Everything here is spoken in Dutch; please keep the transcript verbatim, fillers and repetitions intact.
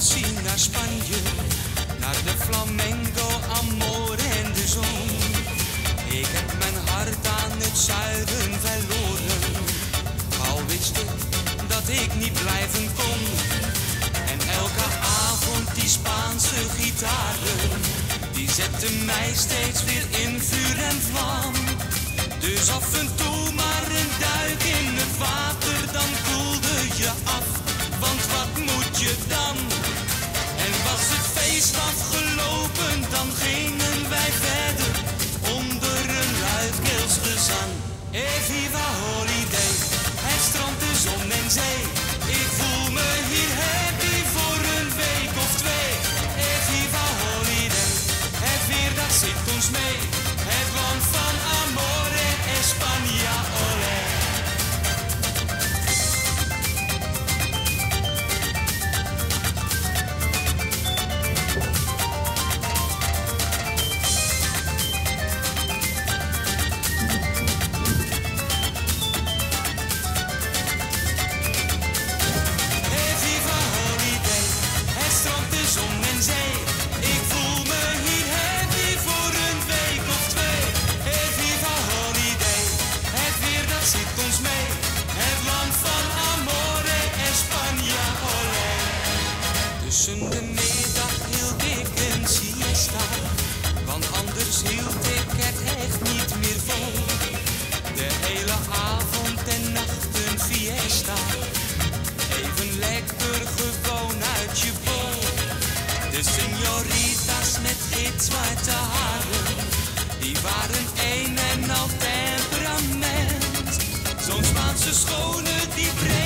vakantie naar Spanje, naar de flamenco, amor en de zon. Ik heb mijn hart aan het zuiden verloren, al wist ik dat ik niet blijven kon. En elke avond die Spaanse gitaren, die zetten mij steeds weer in vuur en vlam. Dus af en toe maar een duik in het water, dan koelde je af, want wat moet je dan? En was het feest afgelopen, dan gingen wij verder onder een luidkeels gezang. Eh, viva holiday, het strand, de zon en zee. Ik voel me hier happy voor een week of twee. Eh, viva holiday, het weer dat zit ons mee. Het land van amore, España, olé. Tussen de middag hield ik een siesta, want anders hield ik het echt niet meer vol. De hele avond en nacht een fiesta, even lekker gewoon uit je bol. De señoritas met gitzwarte haren, die waren een en al temperament. Zo'n Spaanse schone die breed